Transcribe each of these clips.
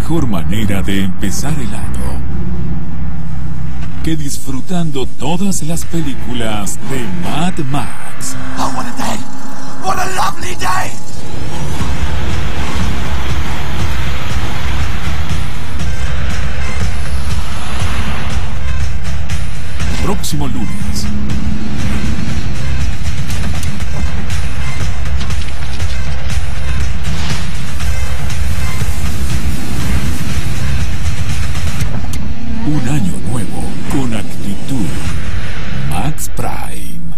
mejor manera de empezar el año que disfrutando todas las películas de Mad Max. Oh, what a day! What a lovely day! Próximo lunes. Un año nuevo con actitud. Max Prime.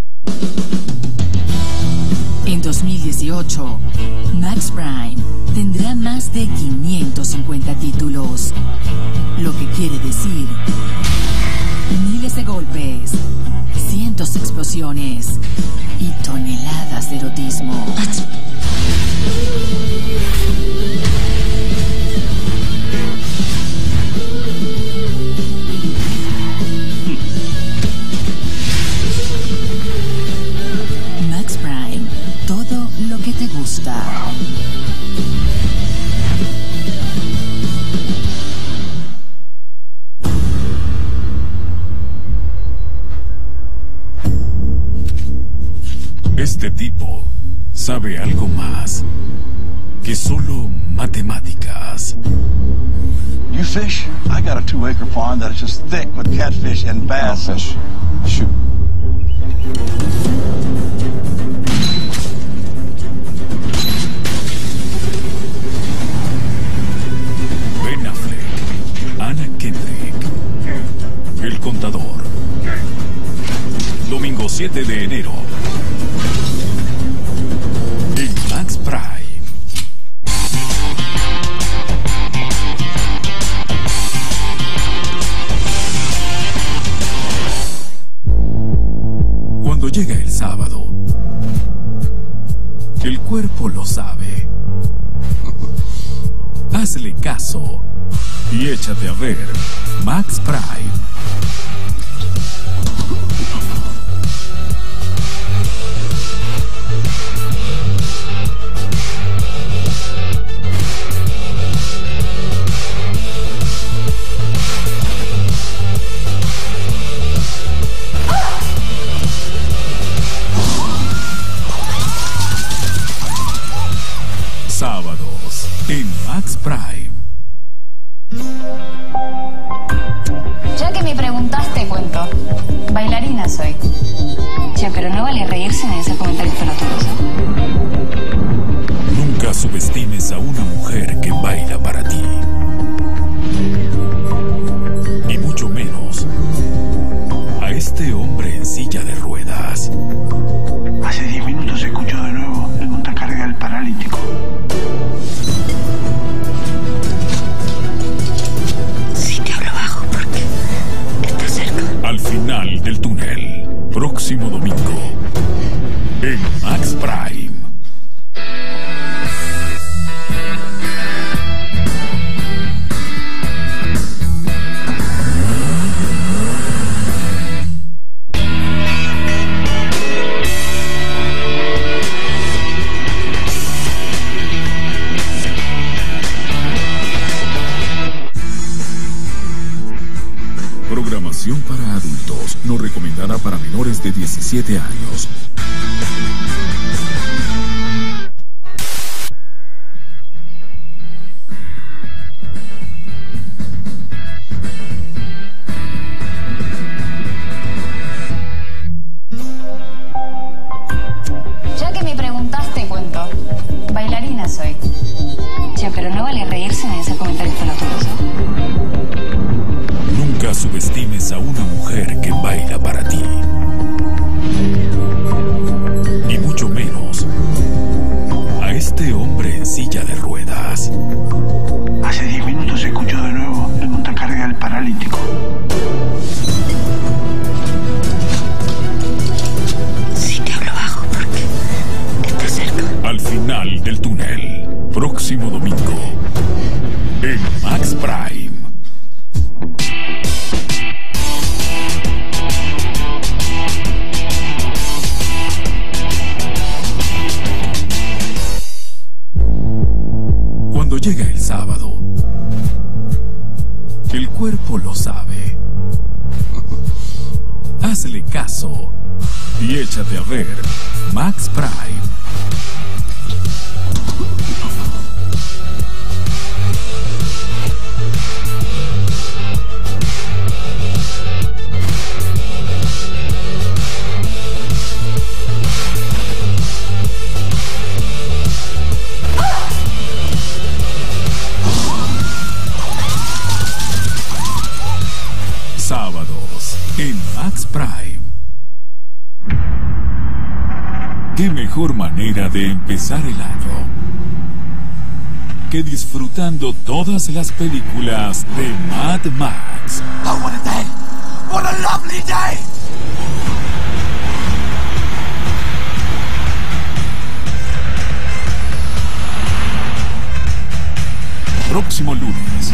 En 2018, Max Prime tendrá más de 550 títulos, lo que quiere decir miles de golpes, cientos de explosiones y toneladas de erotismo. Max Prime, todo lo que te gusta. Este tipo sabe algo más que solo matemáticas. You fish? I got a 2-acre pond that is just thick with catfish and bass. No fish. Shoot. Ben Affleck, Anna Kendrick, El Contador. Domingo 7 de enero. En Max Prime. Cuando llega el sábado, el cuerpo lo sabe. Hazle caso y échate a ver Max Prime. Sábados en Max Prime. Ya que me preguntaste, cuento. Bailarina soy. Che, pero no vale reírse en esos comentarios pelotudos. Nunca subestimes a una mujer que baila para ti. Y mucho menos a este hombre en silla de ruedas. Hace 10 minutos escucho de nuevo el montacarga del paralítico. Sí, te hablo bajo porque está cerca. Al final del túnel. Próximo domingo. En Max Prime. Programación para adultos, no recomendada para menores de 17 años. Ya que me preguntaste, cuento. Bailarina soy. Che, pero no vale reírse en esos comentarios pelotudos. Nunca subestimes a una mujer que baila para ti. El cuerpo lo sabe. Hazle caso y échate a ver Max Prime. Sábados en Max Prime. ¿Qué mejor manera de empezar el año que disfrutando todas las películas de Mad Max? Oh, what a day! What a lovely day! Próximo lunes.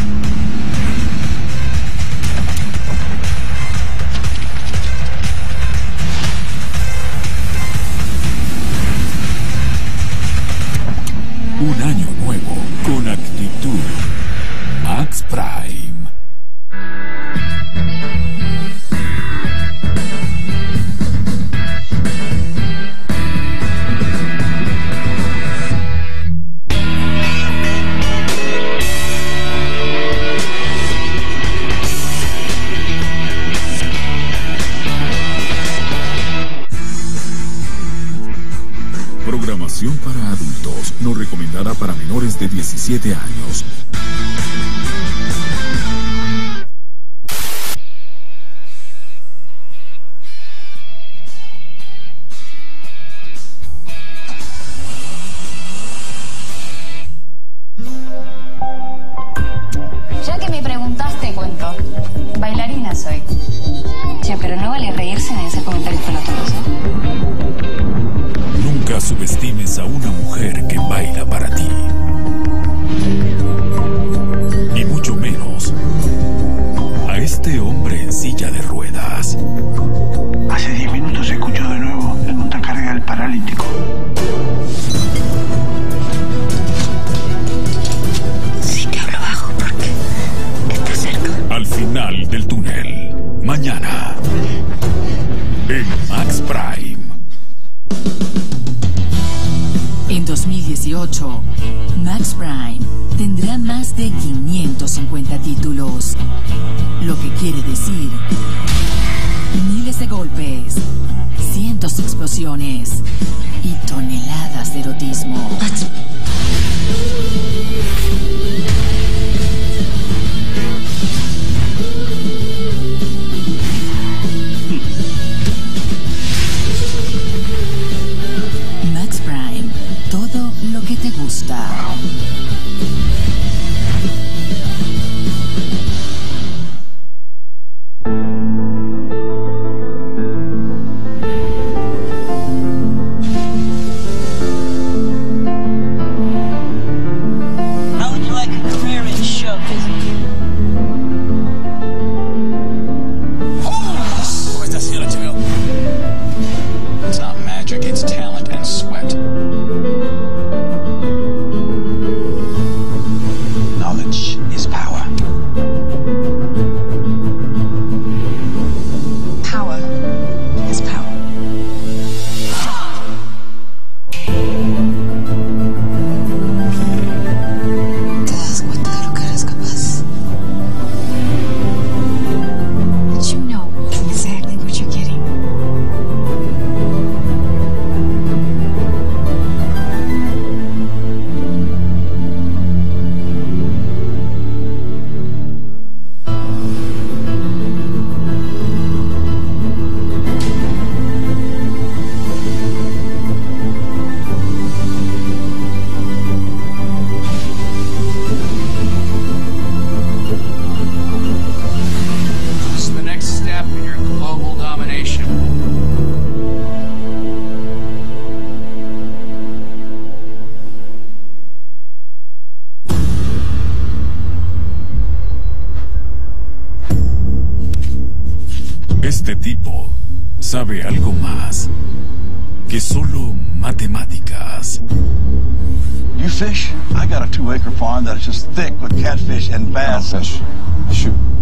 Un año nuevo con actitud. Max Prime. Programación para adultos, no recomendada para menores de 17 años. Ya que me preguntaste, cuento. Bailarina soy. Che, pero no vale reírse de esos comentarios pelotudos, ¿eh? Nunca subestimes a una mujer que baila para ti. Y mucho menos a este hombre en silla de ruedas. Hace 10 minutos escucho de nuevo el montacarga del paralítico. Sí que hablo bajo porque está cerca. Al final del túnel. Mañana. En Max Prime. En 2018, Max Prime tendrá más de 550 títulos, lo que quiere decir miles de golpes, cientos de explosiones y toneladas de erotismo. Max Prime, todo lo que te gusta. How would you like a career in show business? ¿Cómo está, señor HBO? It's not magic, it's talent and sweat. Knowledge is power. Power is power. ¿Te das cuenta de lo que eres capaz? But you know exactly what you're getting. This is the next step in your global domination. Este tipo sabe algo más que solo matemáticas. You fish? I got a 2-acre farm that is just thick with catfish and bass. Fish. Shoot.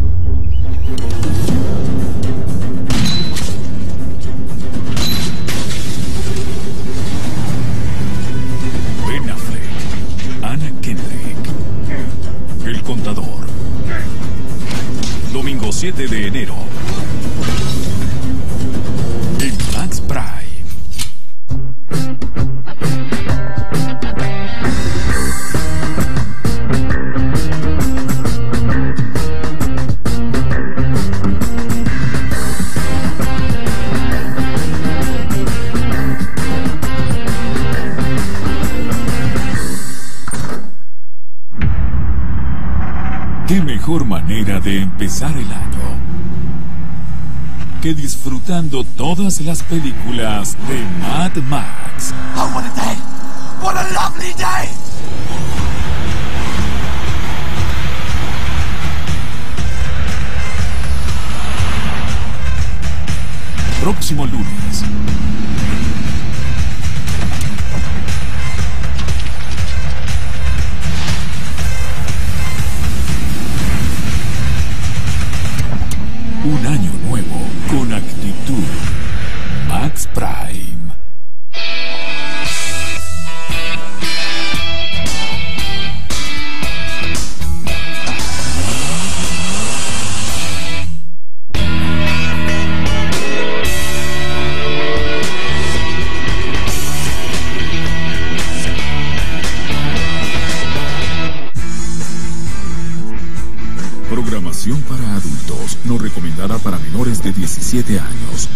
domingo 7 de enero. En Max Prime. ¿Qué mejor manera de empezar el año que disfrutando todas las películas de Mad Max? Oh, what a day! What a lovely day! Próximo lunes. Un año nuevo con actitud. Max Prime. Programación para adultos, no recomendada para menores de 17 años.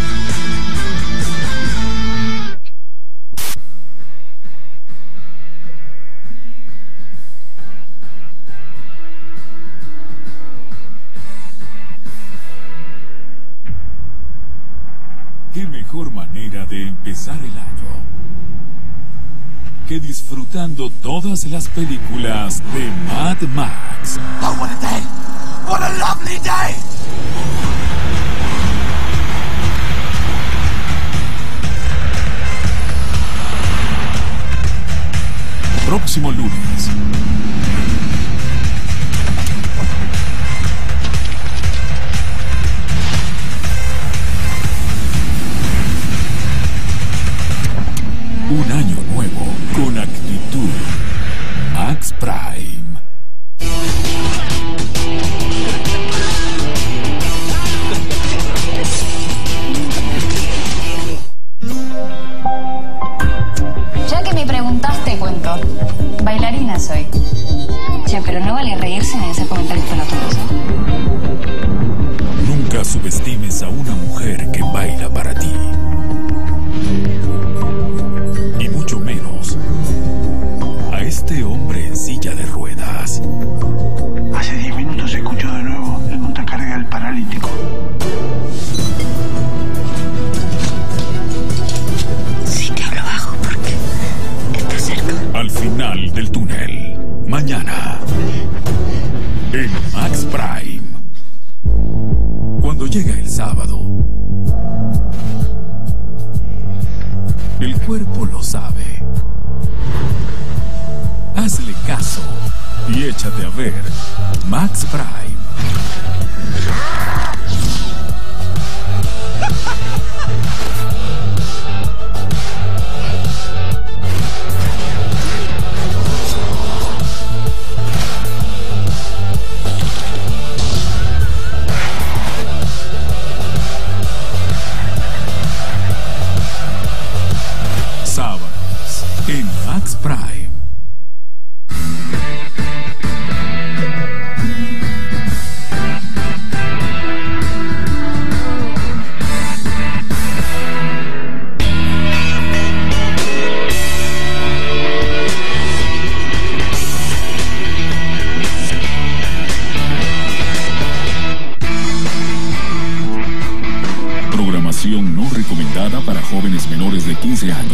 ¿Qué mejor manera de empezar el año que disfrutando todas las películas de Mad Max? Oh, what a day! What a lovely day! Próximo lunes. Un año nuevo con actitud. Max Prime. Ya que me preguntaste, cuento. Bailarina soy. Che, pero no vale reírse de ese comentario pelotudo. Nunca subestimes a una mujer que baila para ti. Y mucho menos a este hombre en silla de ruedas. Hace 10 minutos escucho de nuevo el montacarga del paralítico. Sí, te hablo bajo porque está cerca. Al final del túnel. Mañana. En Max Prime. Cuando llega el sábado. El cuerpo lo sabe. Hazle caso y échate a ver Max Prime. Sábados en Max Prime. Programación no recomendada para jóvenes menores de 15 años.